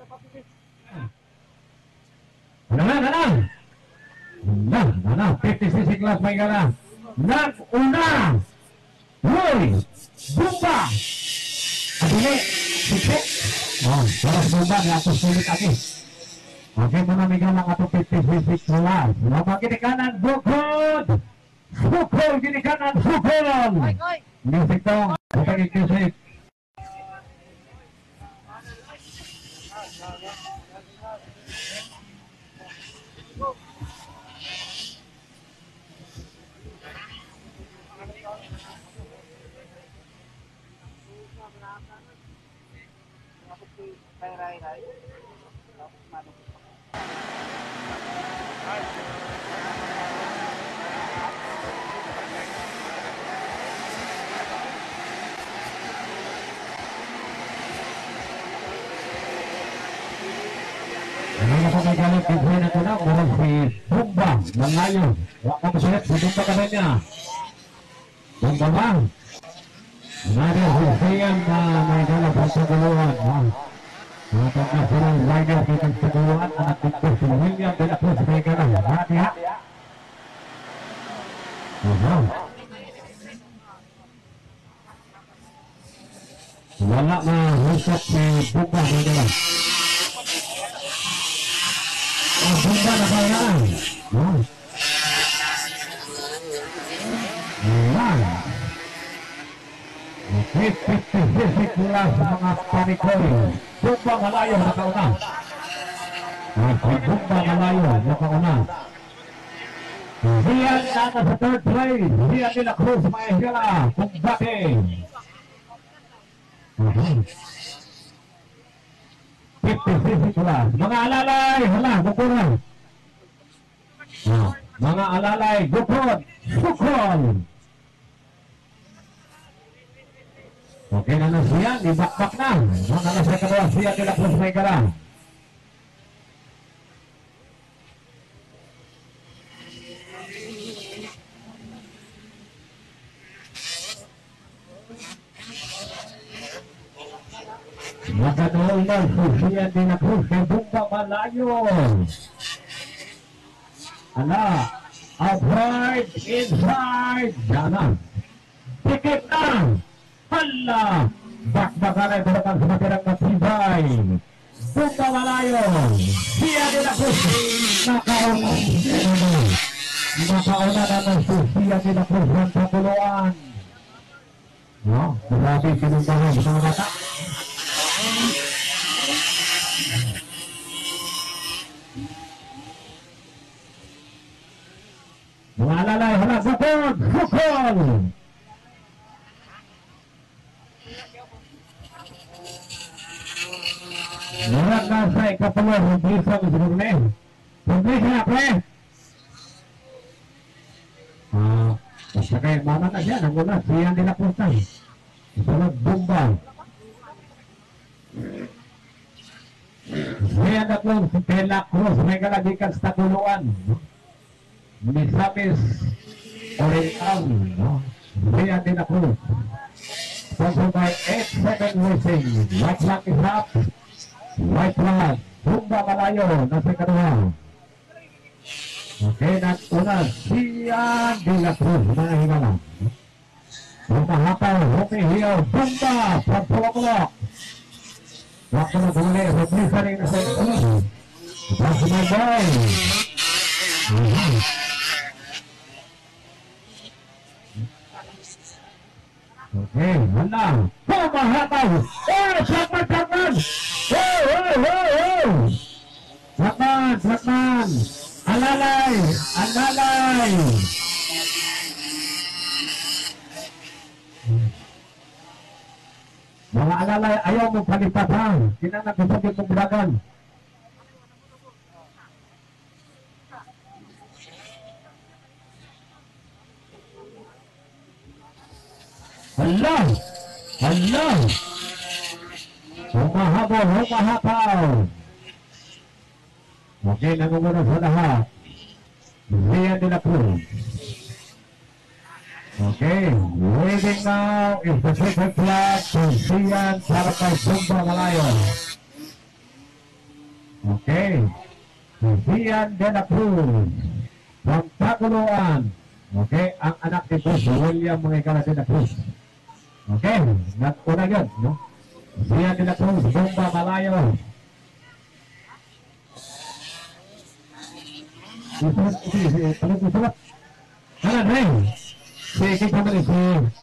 Nah, 50cc kelas may gana. Nag-una. Hoy! Bumba! Adili! Sipit! Oh, terus bumba ni ato sulit lagi. Oke, mga may gana ato 50cc kelas. Mabang gini kanan, bukod! Bukod! Gini kanan, bukod! Music dong. Bukod music. Galit bigyan na tulak dari si Bumba Malayo. Waktu kesulit si Bumba katanya. Bumba bang. Ada hubungan na dalam perseguruan. Maka nasional rider di perseguruan anak kumpul William de la Cruz Megana. Hati-hati. Wala na husap si Bumba Megana. Bumba na kailangan. Fisik mula sa mga panikoy. Bumba Malayo nakauna. Bumba Malayo nakauna. Rian na sa third place. Rian de la Cruz Maehila. Kumbate. Fisik mula. Mga alalay. Hala, bukuran. Mga alalay. Bukod. Bukod. Oke, na siya, ibakbak na. Mga alas na kedua, siya de la Cruz Megana. Maganoon na, siya de la Cruz kay Bumba Malayo. Ala, outside, inside, dana. Tikit na. Hala, bakbakan ay berangkat semakin matibay. Bumba Malayo, siya de la Cruz nakauna na siya de la Cruz ng kapuluan. No, grabe pinuntahan sa mga mata. Mga alalay, hala, bukod, bukod. Meron na sa ikapalo, hindi sa Misrune. Hindi siya, pre. Basta kayo, mama na siya, nanguna, siya nila punta. Isunod, Bumba. Siya na po, si Tela Cruz, may kaladikan sa takuluan. Misamis Oriental, siya nila Cruz. Sponsored by 87 Racing. White flag is up. White flag. Bumba Malayo. Nasa kedua. Oke, dan una siya de la Cruz. Mga hingala. Rumahapal. Rumihio. Bumba. Pagpulok-ulok. Waktu na bumuli. Rumisa rin na sa ito. Masih magbay. Oke, mana? Pemahatan. Sakman. Sakman. Alalay. Mga alalay, ayaw mo palipatan. Kinanag ko sa ditong bragan. Allah. Humahabol. Oke, nangunguna sa lahat. Rian de la Cruz. Oke, waiting now is the second flag to Rian para kay Bumba Malayo. Okay. Vivian De La Cruz. From Tacoloan. Okay. Ang anak ni Cruz, William Mangikala De La Cruz. Okay. Una yun, no? Vivian De La Cruz, Bomba Malayo. Isulat. Hanan, hey. Sige, kamalis.